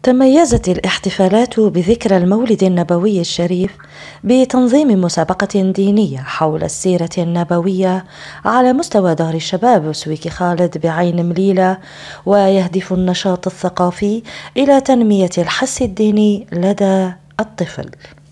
تميزت الاحتفالات بذكرى المولد النبوي الشريف بتنظيم مسابقة دينية حول السيرة النبوية على مستوى دار الشباب وسويك خالد بعين مليلة، ويهدف النشاط الثقافي إلى تنمية الحس الديني لدى الطفل.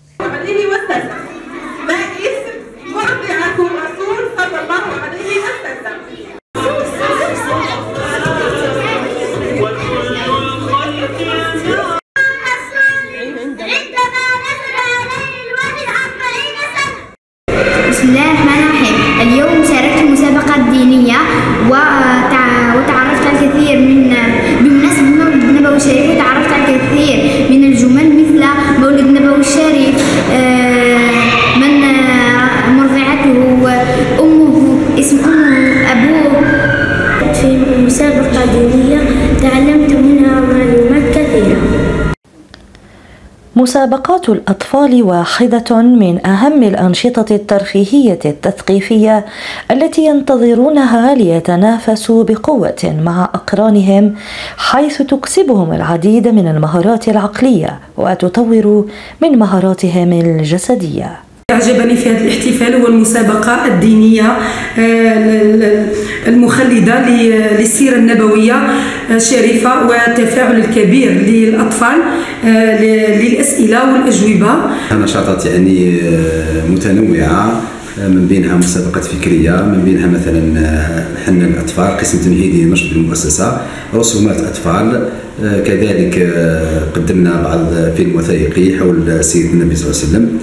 بسم الله الرحمن الرحيم. اليوم شاركت في مسابقة دينية وتعرفت على الكثير بمناسبة مولد النبوي الشريف، وتعرفت على الكثير من الجمل مثل مولد النبوي الشريف، من مرضعته أمه، اسم أمه، أبوه. في مسابقة دينية تعلمت منها معلومات كثيرة. مسابقات الأطفال واحدة من أهم الأنشطة الترفيهية التثقيفية التي ينتظرونها ليتنافسوا بقوة مع أقرانهم، حيث تكسبهم العديد من المهارات العقلية وتطور من مهاراتهم الجسدية. أعجبني في هذا الاحتفال هو المسابقة الدينية المخلدة للسيرة النبوية الشريفة، والتفاعل الكبير للأطفال للأسئلة والأجوبة. نشاطات يعني متنوعة، من بينها مسابقات فكرية، من بينها مثلا حنا الأطفال قسم تمهيدي نشط بالمؤسسة، رسومات أطفال، كذلك قدمنا بعض فيلم وثائقي حول سيرة النبي صلى الله عليه وسلم.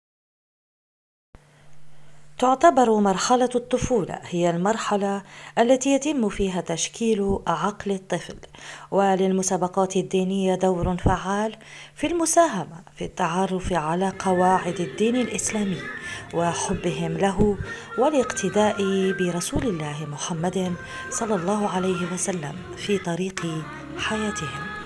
تعتبر مرحلة الطفولة هي المرحلة التي يتم فيها تشكيل عقل الطفل، وللمسابقات الدينية دور فعال في المساهمة في التعرف على قواعد الدين الإسلامي وحبهم له والاقتداء برسول الله محمد صلى الله عليه وسلم في طريق حياتهم.